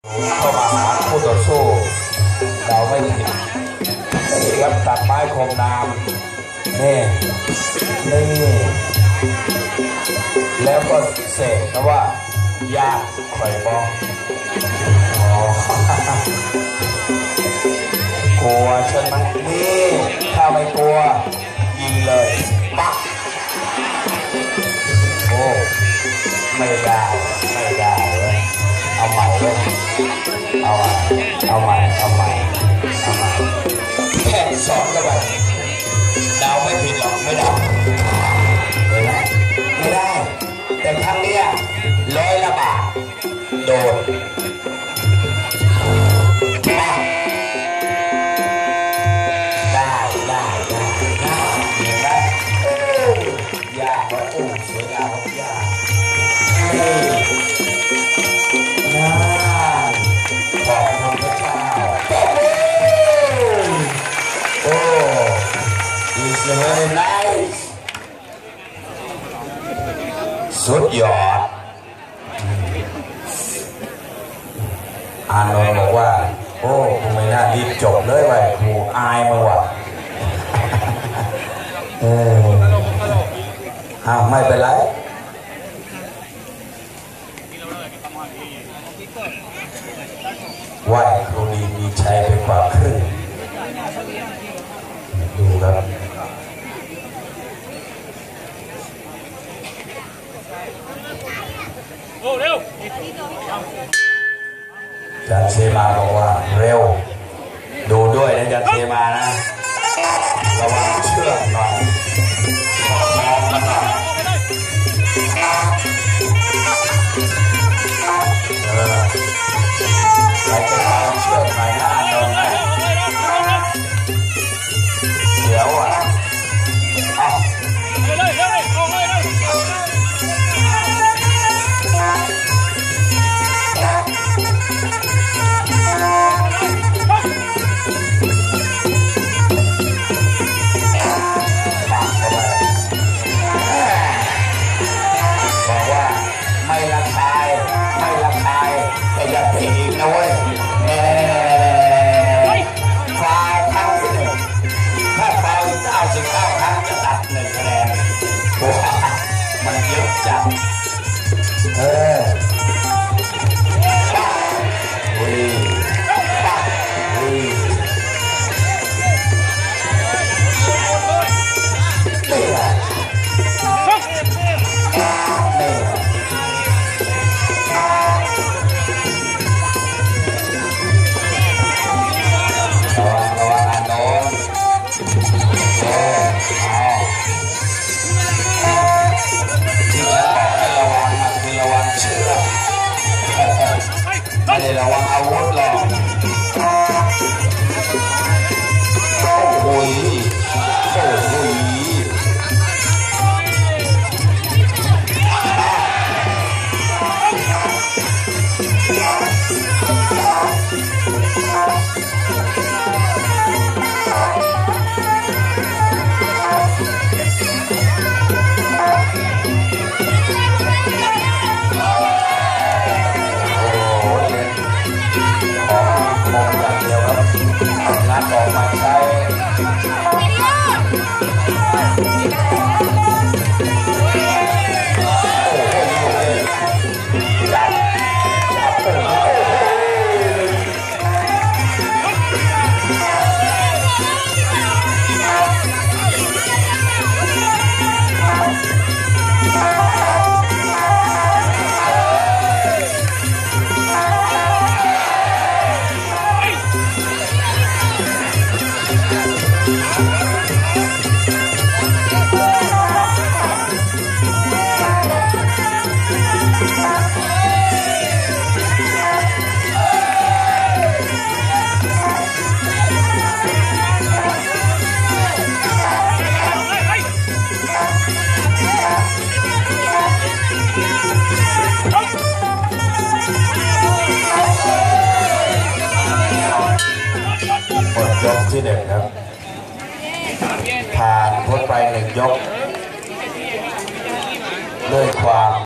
เข้ามาหาคู่ต่อสู้เราไม่ผิดนี่ครับตัดไม้คมนามนี่แล้วก็เสกนะว่ายากไข่บองกลัวใช่ไหมนี่ถ้าไม่กลัวยิงเลยปักโอ้ไม่ได้เลยเอาใหม่เลยเอาใหม่แค่สอนกันไปเดาไม่ผิดหรอกไม่เดาไม่ได้แต่ครั้งนี้100 ละบาทโดนได้เห็นไหมยากว่าโอ้สวยงามยากน่าขอบคุณพระเจ้าโอ้ it's very nice สุดยอดอานนท์บอกว่าโอ้กูไม่น่ารีบจบเลยว่ะกูอายมาว่ะไม่เป็นไรไหวครูดีมีชัยไปกว่าครึ่งดูครับเร็วจันเซมาบอกว่าเร็วดูด้วยนะจันเซมานะระวังเชือกหน่อยมองกันหน่อยใครจะเอาเชือกหน่อยนะโดนไหมเดี๋ยวบอกว่าไม่ระคายแต่อย่าตีอีกนะเว้ยฟาวครั้งที่1ถ้าฟาว99 ครั้งจะตัด1 คะแนนมันเยอะจังไม่ได้ระวังอาวุธหรอกโอ้ยงัดออกมาใช้ยกที่1ครับผ่านพ้นไป1 ยกด้วยความ